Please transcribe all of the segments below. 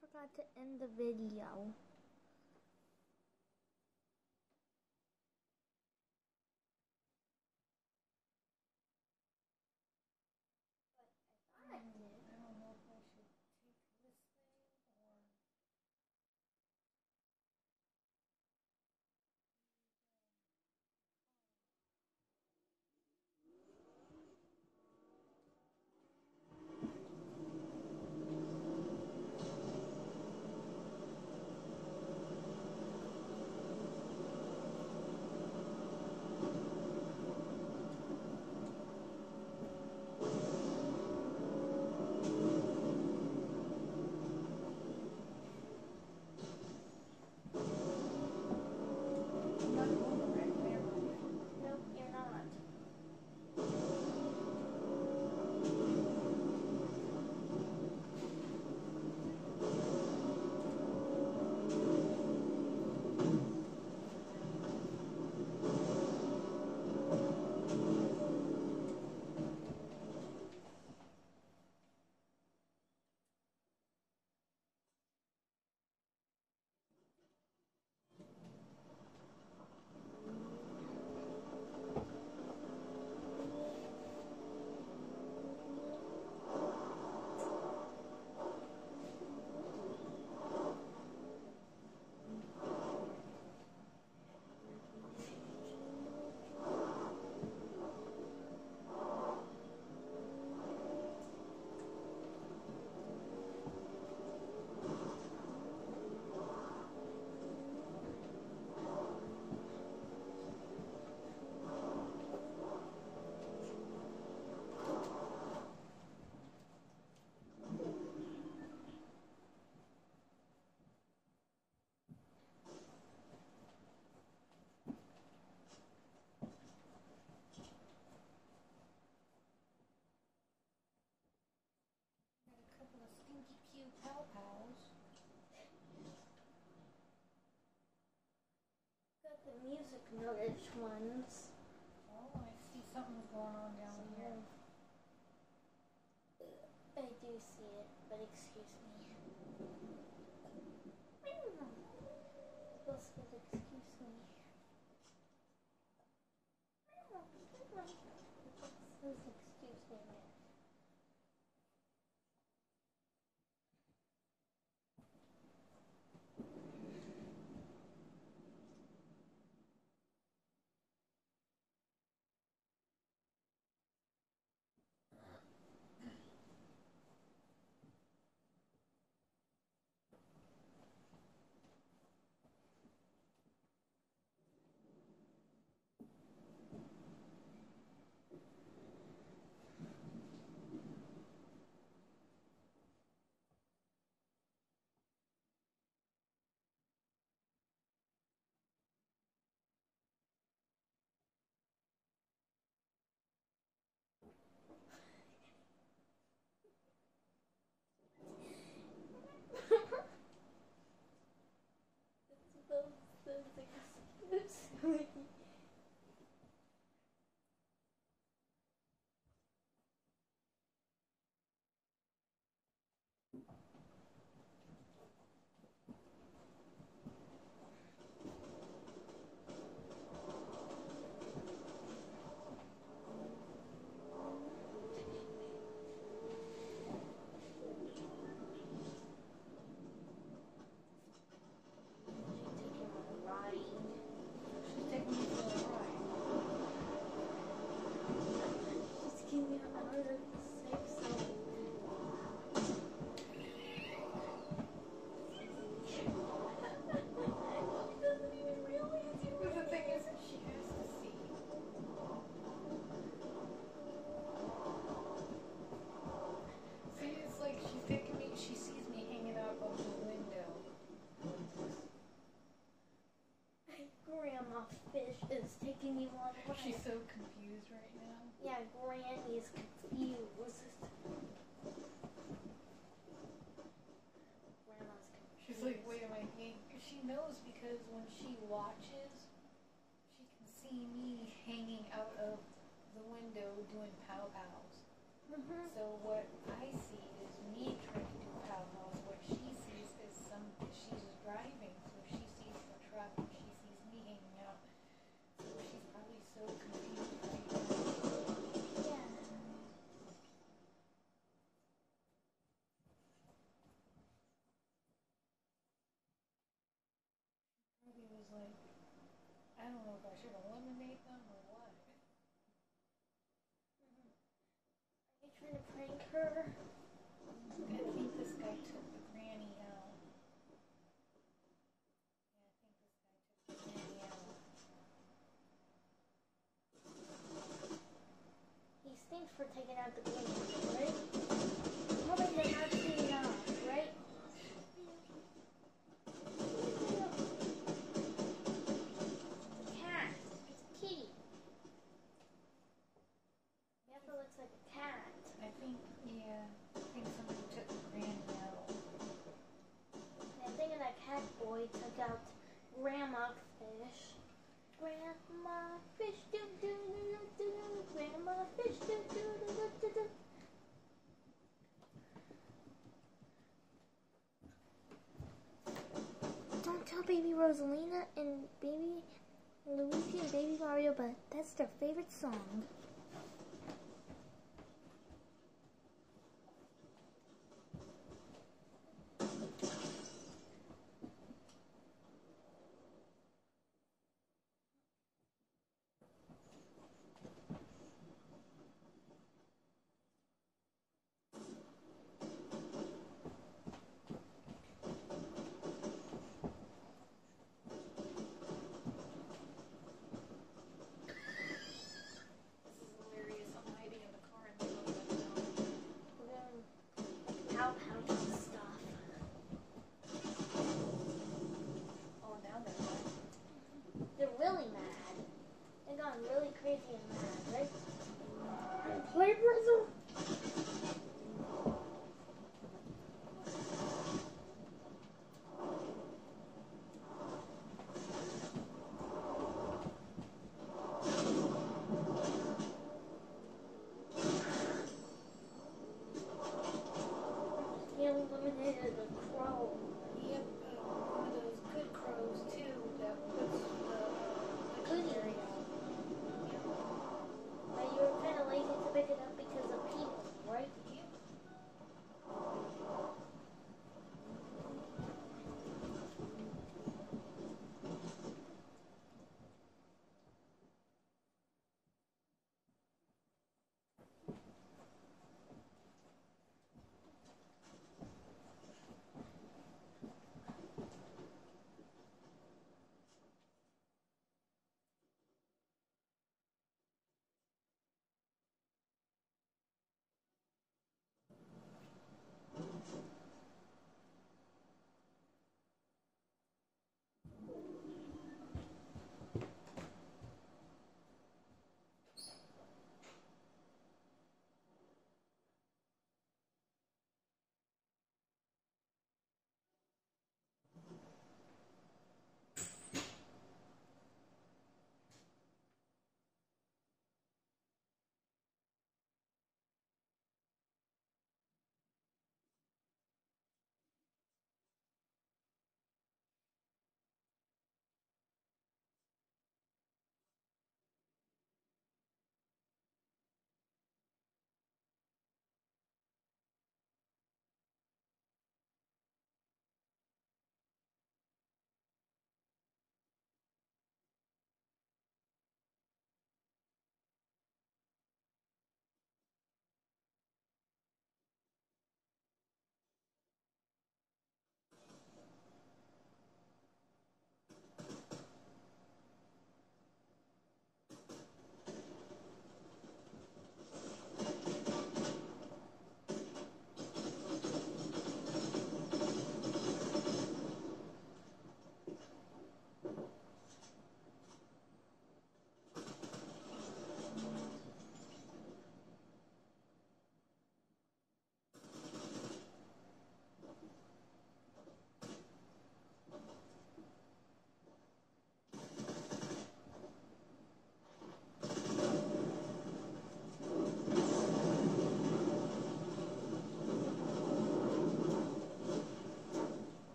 forgot to end the video. Got the music notice ones. Oh, I see something's going on down here. I do see it, but excuse me. Bill says excuse me. Bill says excuse me. Bill says excuse me. She's taking me for a ride. Just give me an order to say so. She doesn't even realize you. But the thing is, she has to see. See, it's like she's taking me, she sees me hanging out of the window. Grandma Fish is taking you on a ride. She's so confused right now. Yeah, Granny is confused. Grandma's confused. She's like, wait, am I hanging? She knows because when she watches, she can see me hanging out of the window doing pow-pows. So what I see is me trying to do pow-pows. What she sees like, I don't know if I should eliminate them or what. Are you trying to prank her? I think this guy took the granny out. Yeah, I think this guy took the granny out. He stinks for taking out the granny, right? Probably they're not clean enough, right? Cat. It's a kitty. Pepper looks like a cat. I think somebody took the granny out. I'm thinking that cat boy took out Grandma Fish. Grandma Fish, do do do do do. Grandma Fish, do do do do do. Don't tell baby Rosalina and baby Luigi and baby Mario, but that's their favorite song. Pow pow and stuff. Oh, now they're mad. They're really mad. They got really crazy and mad, right? Play Brazil.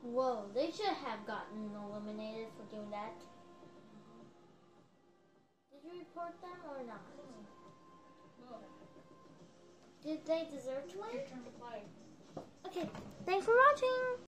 Whoa, they should have gotten eliminated for doing that. Did you report them or not? No. Did they deserve to win? Your turn to play. Okay, thanks for watching.